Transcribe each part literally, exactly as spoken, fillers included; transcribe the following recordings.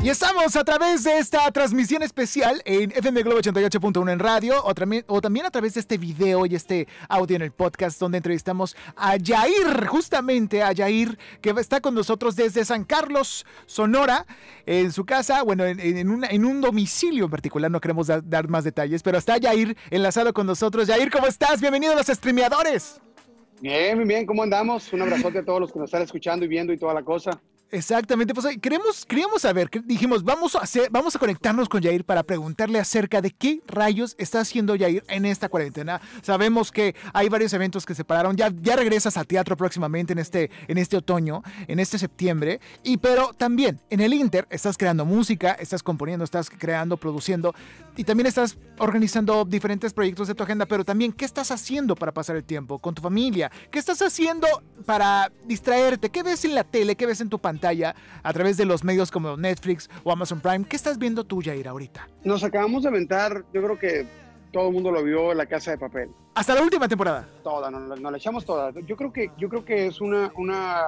Y estamos a través de esta transmisión especial en F M Globo ochenta y ocho punto uno en radio o también, o también a través de este video y este audio en el podcast donde entrevistamos a Yair, justamente a Yair, que está con nosotros desde San Carlos, Sonora, en su casa, bueno, en, en, una, en un domicilio en particular, no queremos da, dar más detalles, pero está Yair enlazado con nosotros. Yair, ¿cómo estás? Bienvenido a los streameadores. Bien, bien, bien, ¿cómo andamos? Un abrazote a todos los que nos están escuchando y viendo y toda la cosa. Exactamente, pues queremos, queríamos saber, dijimos, vamos a hacer, vamos a conectarnos con Yair para preguntarle acerca de qué rayos está haciendo Yair en esta cuarentena. Sabemos que hay varios eventos que se pararon, ya, ya regresas a teatro próximamente en este, en este otoño, en este septiembre, y pero también en el Inter estás creando música, estás componiendo, estás creando, produciendo, y también estás organizando diferentes proyectos de tu agenda, pero también, ¿qué estás haciendo para pasar el tiempo con tu familia? ¿Qué estás haciendo para distraerte? ¿Qué ves en la tele? ¿Qué ves en tu pantalla? A través de los medios como Netflix o Amazon Prime. ¿Qué estás viendo tú, Yair, ahorita? Nos acabamos de aventar, yo creo que todo el mundo lo vio, La Casa de Papel. Hasta la última temporada. Toda, nos, nos la echamos toda. Yo creo que, yo creo que es una, una,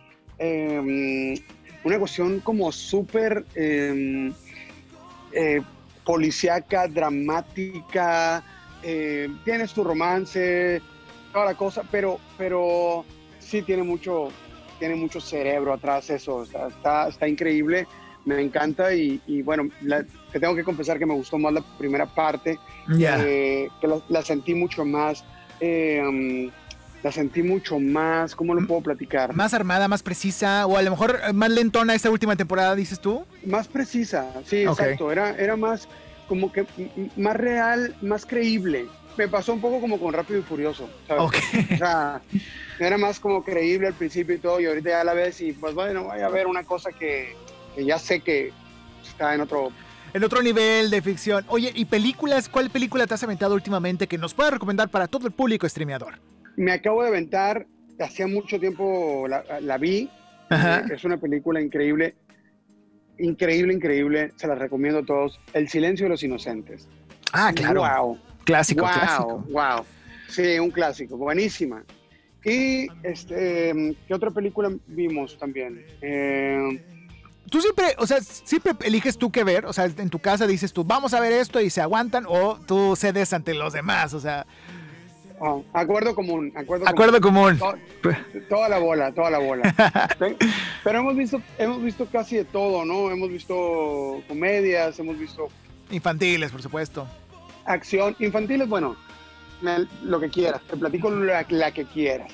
eh, una cuestión como súper eh, eh, policíaca, dramática, eh, tiene su romance, toda la cosa, pero, pero sí tiene mucho... tiene mucho cerebro atrás eso, está, está, está increíble, me encanta y, y bueno, la, te tengo que confesar que me gustó más la primera parte, yeah. eh, que la, la sentí mucho más, eh, um, la sentí mucho más, ¿cómo lo puedo platicar? Más armada, más precisa, o a lo mejor más lentona esta última temporada, dices tú. Más precisa, sí, okay. Exacto, era, era más, como que más real, más creíble. Me pasó un poco como con Rápido y Furioso, ¿sabes? Okay. O sea, era más como creíble al principio y todo, y ahorita ya la ves y pues bueno, voy a ver una cosa que, que ya sé que está en otro... En otro nivel de ficción. Oye, ¿y películas? ¿Cuál película te has aventado últimamente que nos puedas recomendar para todo el público streameador? Me acabo de aventar, hacía mucho tiempo la, la vi, Ajá. Es una película increíble, increíble, increíble, se la recomiendo a todos, El Silencio de los Inocentes. Ah, claro. Wow. Clásico, wow, clásico. Wow, sí, un clásico, buenísima. Y, este, ¿qué otra película vimos también? Eh, tú siempre, o sea, siempre eliges tú qué ver, o sea, en tu casa dices tú, vamos a ver esto y se aguantan, o tú cedes ante los demás, o sea... Oh, acuerdo común, acuerdo, acuerdo común. común. Todo, toda la bola, toda la bola. Pero hemos visto, hemos visto casi de todo, ¿no? Hemos visto comedias, hemos visto... Infantiles, por supuesto. Acción, infantiles, bueno, lo que quieras, te platico la, la que quieras.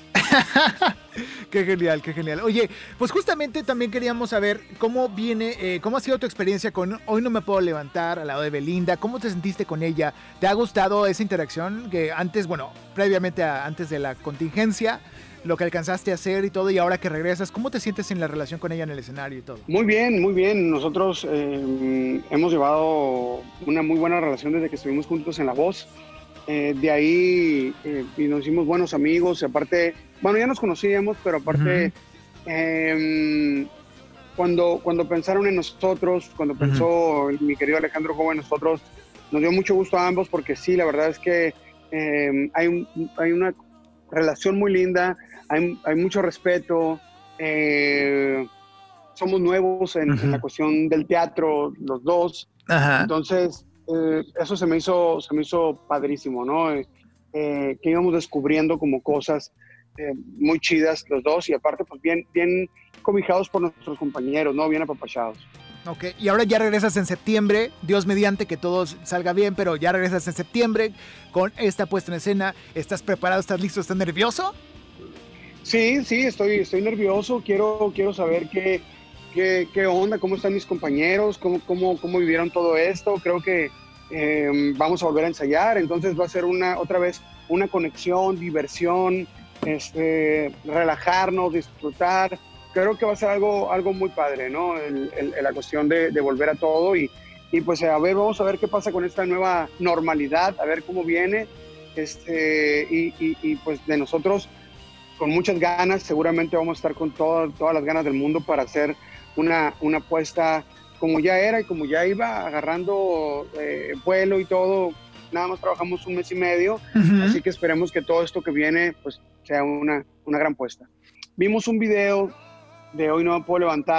Qué genial, qué genial. Oye, pues justamente también queríamos saber cómo viene, eh, cómo ha sido tu experiencia con Hoy No Me Puedo Levantar, al lado de Belinda. ¿Cómo te sentiste con ella? ¿Te ha gustado esa interacción que antes, bueno, previamente a, antes de la contingencia, lo que alcanzaste a hacer y todo, y ahora que regresas, ¿cómo te sientes en la relación con ella en el escenario y todo? Muy bien, muy bien. Nosotros eh, hemos llevado una muy buena relación desde que estuvimos juntos en La Voz. Eh, de ahí eh, y nos hicimos buenos amigos. Aparte, bueno, ya nos conocíamos, pero aparte, uh-huh. eh, cuando, cuando pensaron en nosotros, cuando uh-huh. pensó mi querido Alejandro Joven en nosotros, nos dio mucho gusto a ambos porque sí, la verdad es que eh, hay, un, hay una relación muy linda, hay, hay mucho respeto, eh, somos nuevos en, uh-huh. en la cuestión del teatro, los dos, uh-huh. entonces eh, eso se me hizo, se me hizo padrísimo, ¿no? Eh, eh, que íbamos descubriendo como cosas eh, muy chidas los dos y aparte pues bien, bien cobijados por nuestros compañeros, ¿no? Bien apapachados. Ok, y ahora ya regresas en septiembre, Dios mediante que todo salga bien, pero ya regresas en septiembre con esta puesta en escena. ¿Estás preparado? ¿Estás listo? ¿Estás nervioso? Sí, sí, estoy, estoy nervioso, quiero, quiero saber qué, qué, qué onda, cómo están mis compañeros, cómo, cómo, cómo vivieron todo esto. Creo que eh, vamos a volver a ensayar, entonces va a ser una, otra vez una conexión, diversión, este, relajarnos, disfrutar. Creo que va a ser algo, algo muy padre, ¿no? El, el, la cuestión de, de volver a todo y, y pues a ver, vamos a ver qué pasa con esta nueva normalidad, a ver cómo viene, este, y, y, y pues de nosotros con muchas ganas, seguramente vamos a estar con todo, todas las ganas del mundo para hacer una, una apuesta como ya era y como ya iba agarrando eh, vuelo y todo. Nada más trabajamos un mes y medio, uh-huh. así que esperemos que todo esto que viene pues sea una, una gran puesta. Vimos un video de Hoy No Me Puedo Levantar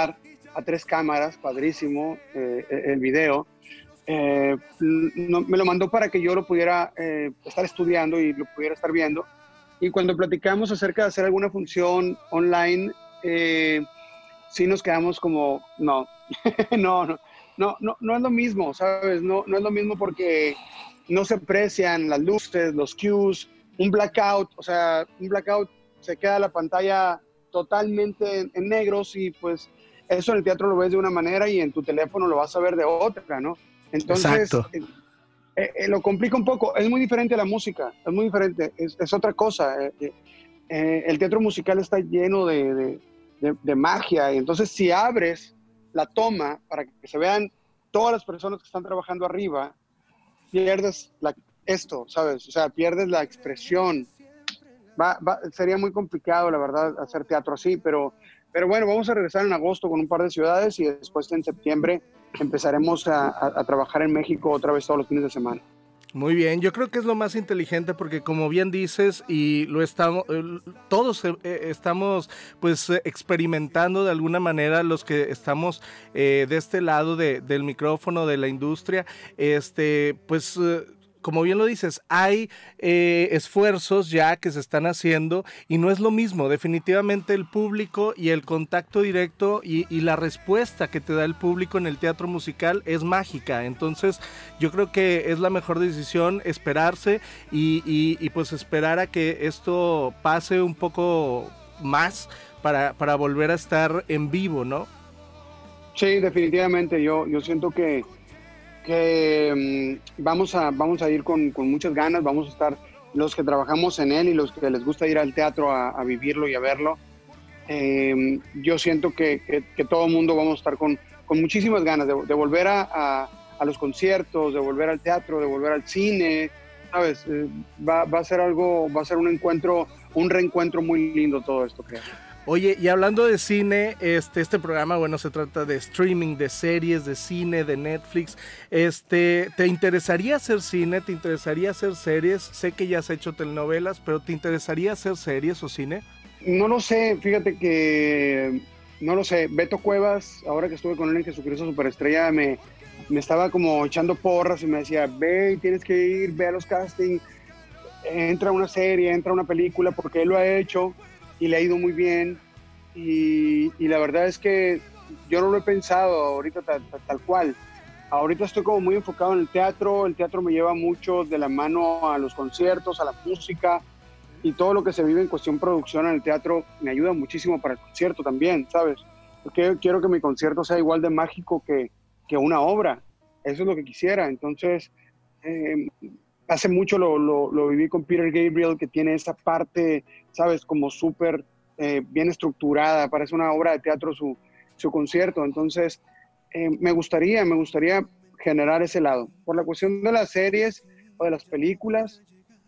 a tres cámaras, padrísimo, eh, el video. Eh, no, me lo mandó para que yo lo pudiera eh, estar estudiando y lo pudiera estar viendo. Y cuando platicamos acerca de hacer alguna función online, eh, sí nos quedamos como, no, no, no, no, no, no es lo mismo, ¿sabes? No, no es lo mismo porque no se aprecian las luces, los cues, un blackout, o sea, un blackout se queda la pantalla totalmente en, en negros y pues eso en el teatro lo ves de una manera y en tu teléfono lo vas a ver de otra, ¿no? Entonces, eh, eh, lo complica un poco. Es muy diferente a la música, es muy diferente, es, es otra cosa. Eh, eh, el teatro musical está lleno de, de, de, de magia y entonces si abres la toma para que se vean todas las personas que están trabajando arriba, pierdes la, esto, ¿sabes? O sea, pierdes la expresión. Va, va, sería muy complicado, la verdad, hacer teatro así, pero, pero bueno, vamos a regresar en agosto con un par de ciudades y después en septiembre empezaremos a, a, a trabajar en México otra vez todos los fines de semana. Muy bien, yo creo que es lo más inteligente porque como bien dices y lo estamos, todos eh, estamos pues experimentando de alguna manera los que estamos eh, de este lado de, del micrófono de la industria, este pues eh, como bien lo dices, hay eh, esfuerzos ya que se están haciendo y no es lo mismo, definitivamente el público y el contacto directo y, y la respuesta que te da el público en el teatro musical es mágica, entonces yo creo que es la mejor decisión esperarse y, y, y pues esperar a que esto pase un poco más para, para volver a estar en vivo, ¿no? Sí, definitivamente, yo, yo siento que que um, vamos, a, vamos a ir con, con muchas ganas, vamos a estar los que trabajamos en él y los que les gusta ir al teatro a, a vivirlo y a verlo. Eh, yo siento que, que, que todo el mundo vamos a estar con, con muchísimas ganas de, de volver a, a, a los conciertos, de volver al teatro, de volver al cine, ¿sabes? Eh, va, va a ser algo, va a ser un encuentro, un reencuentro muy lindo todo esto, creo. Oye, y hablando de cine, este, este programa, bueno, se trata de streaming, de series, de cine, de Netflix. Este, ¿te interesaría hacer cine? ¿Te interesaría hacer series? Sé que ya has hecho telenovelas, pero ¿te interesaría hacer series o cine? No lo sé, fíjate que no lo sé. Beto Cuevas, ahora que estuve con él en Jesucristo Superestrella, me, me estaba como echando porras y me decía, ve, tienes que ir, ve a los castings, entra a una serie, entra a una película, porque él lo ha hecho y le ha ido muy bien y, y la verdad es que yo no lo he pensado ahorita tal, tal, tal cual. Ahorita estoy como muy enfocado en el teatro, el teatro me lleva mucho de la mano a los conciertos, a la música y todo lo que se vive en cuestión producción en el teatro me ayuda muchísimo para el concierto también, ¿sabes? Porque quiero que mi concierto sea igual de mágico que, que una obra, eso es lo que quisiera, entonces eh, hace mucho lo, lo, lo viví con Peter Gabriel, que tiene esa parte, ¿sabes? Como súper eh, bien estructurada, parece una obra de teatro su, su concierto. Entonces, eh, me gustaría, me gustaría generar ese lado. Por la cuestión de las series o de las películas,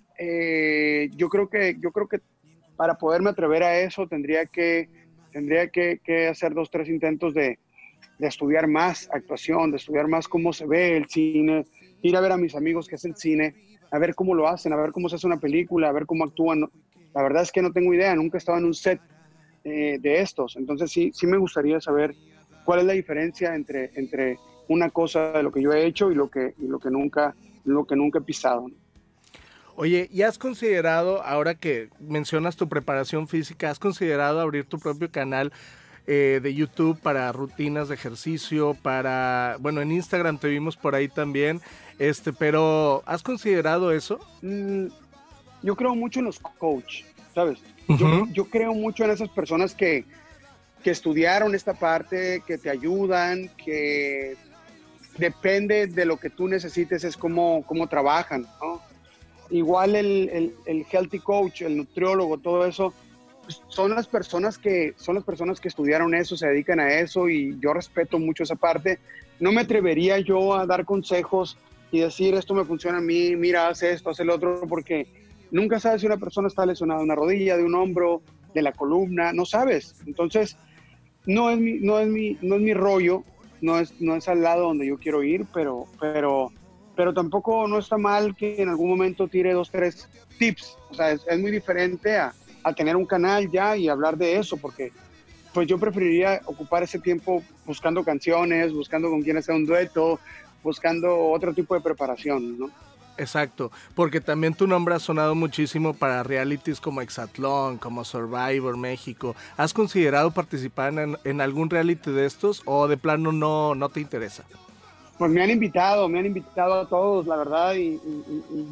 eh, yo creo que, yo creo que para poderme atrever a eso tendría que, tendría que, que hacer dos, tres intentos de, de estudiar más actuación, de estudiar más cómo se ve el cine, ir a ver a mis amigos que hacen cine, a ver cómo lo hacen, a ver cómo se hace una película, a ver cómo actúan. La verdad es que no tengo idea, nunca he estado en un set eh, de estos, entonces sí, sí me gustaría saber cuál es la diferencia entre, entre una cosa de lo que yo he hecho y lo que, y lo que, nunca, lo que nunca he pisado, ¿no? Oye, ¿y has considerado, ahora que mencionas tu preparación física, has considerado abrir tu propio canal eh, de YouTube para rutinas de ejercicio, para, bueno, en Instagram te vimos por ahí también, este, pero ¿has considerado eso? Mm, yo creo mucho en los coach, ¿sabes? Uh-huh. yo, yo creo mucho en esas personas que, que estudiaron esta parte, que te ayudan, que depende de lo que tú necesites, es cómo, cómo trabajan, ¿no? Igual el, el, el healthy coach, el nutriólogo, todo eso, pues son las personas que son las personas que estudiaron eso, se dedican a eso y yo respeto mucho esa parte. No me atrevería yo a dar consejos y decir esto me funciona a mí, mira, haz esto, haz el otro, porque nunca sabes si una persona está lesionada de una rodilla, de un hombro, de la columna, no sabes. Entonces, no es mi, no es mi, no es mi rollo, no es, no es al lado donde yo quiero ir, pero, pero, pero tampoco no está mal que en algún momento tire dos, tres tips. O sea, es, es muy diferente a, a tener un canal ya y hablar de eso, porque pues yo preferiría ocupar ese tiempo buscando canciones, buscando con quién hacer un dueto, buscando otro tipo de preparación, ¿no? Exacto, porque también tu nombre ha sonado muchísimo para realities como Exatlón, como Survivor México. ¿Has considerado participar en, en algún reality de estos o de plano no, no te interesa? Pues me han invitado, me han invitado a todos, la verdad, y, y, y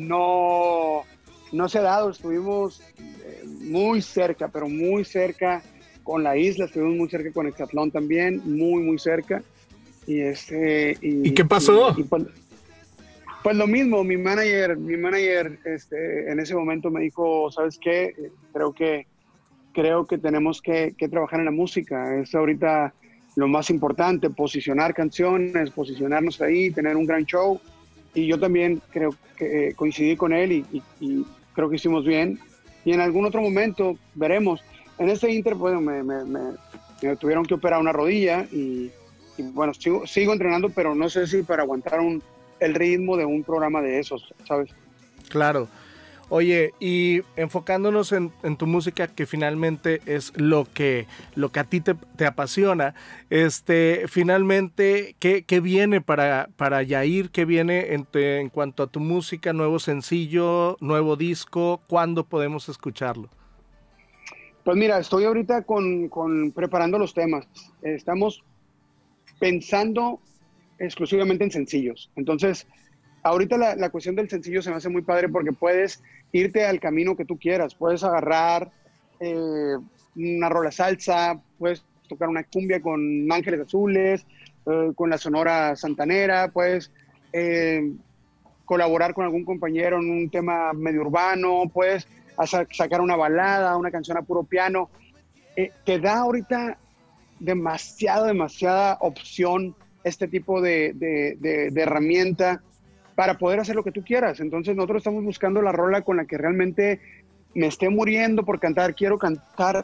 no, no se ha dado. Estuvimos eh, muy cerca, pero muy cerca con la isla, estuvimos muy cerca con Exatlón también, muy, muy cerca. Y, este, y, ¿Y qué pasó? Y, y pues, pues lo mismo, mi manager, mi manager este, en ese momento me dijo, ¿sabes qué? Creo que, creo que tenemos que, que trabajar en la música. Es ahorita lo más importante, posicionar canciones, posicionarnos ahí, tener un gran show. Y yo también creo que eh, coincidí con él y, y, y creo que hicimos bien. Y en algún otro momento veremos. En este inter, bueno, me, me, me, me tuvieron que operar una rodilla y, y bueno, sigo, sigo entrenando, pero no sé si para aguantar un el ritmo de un programa de esos, ¿sabes? Claro. Oye, y enfocándonos en, en tu música, que finalmente es lo que, lo que a ti te, te apasiona, este, finalmente, ¿qué, qué viene para, para Yair? ¿Qué viene en, te, en cuanto a tu música? ¿Nuevo sencillo? ¿Nuevo disco? ¿Cuándo podemos escucharlo? Pues mira, estoy ahorita con, con preparando los temas. Estamos pensando exclusivamente en sencillos. Entonces, ahorita la, la cuestión del sencillo se me hace muy padre porque puedes irte al camino que tú quieras. Puedes agarrar eh, una rola salsa, puedes tocar una cumbia con Ángeles Azules, eh, con la Sonora Santanera, puedes eh, colaborar con algún compañero en un tema medio urbano, puedes hacer, sacar una balada, una canción a puro piano. Eh, te da ahorita demasiada, demasiada opción este tipo de, de, de, de herramienta para poder hacer lo que tú quieras. Entonces nosotros estamos buscando la rola con la que realmente me esté muriendo por cantar. Quiero cantar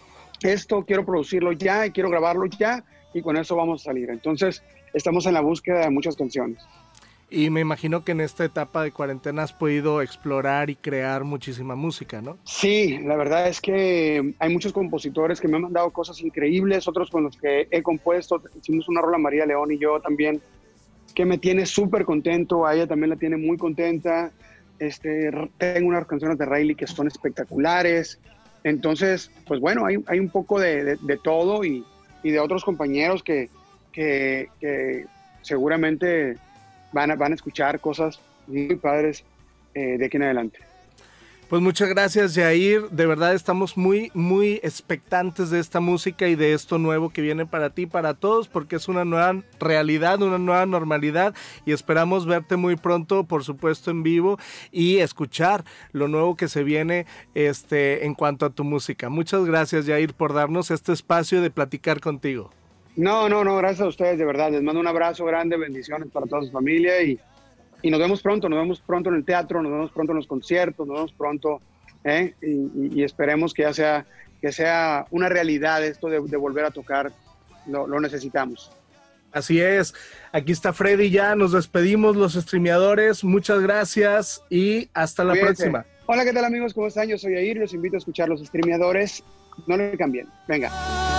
esto, quiero producirlo ya y quiero grabarlo ya y con eso vamos a salir. Entonces estamos en la búsqueda de muchas canciones. Y me imagino que en esta etapa de cuarentena has podido explorar y crear muchísima música, ¿no? Sí, la verdad es que hay muchos compositores que me han mandado cosas increíbles, otros con los que he compuesto. Hicimos una rola María León y yo también, que me tiene súper contento, a ella también la tiene muy contenta. Este, tengo unas canciones de Riley que son espectaculares. Entonces, pues bueno, hay, hay un poco de, de, de todo y, y de otros compañeros que, que, que seguramente van a, van a escuchar cosas muy padres eh, de aquí en adelante. Pues muchas gracias, Yair. De verdad estamos muy, muy expectantes de esta música y de esto nuevo que viene para ti, para todos, porque es una nueva realidad, una nueva normalidad y esperamos verte muy pronto, por supuesto, en vivo y escuchar lo nuevo que se viene este, en cuanto a tu música. Muchas gracias, Yair, por darnos este espacio de platicar contigo. No, no, no, gracias a ustedes, de verdad. Les mando un abrazo grande, bendiciones para toda su familia y Y nos vemos pronto, nos vemos pronto en el teatro, nos vemos pronto en los conciertos, nos vemos pronto, ¿eh? y, y, y esperemos que ya sea, que sea una realidad esto de, de volver a tocar, lo, lo necesitamos. Así es, aquí está Freddy ya, nos despedimos los streameadores, muchas gracias y hasta la Cuídense. próxima. Hola, ¿qué tal amigos? ¿Cómo están? Yo soy Yair, los invito a escuchar los streameadores, no le cambien, venga.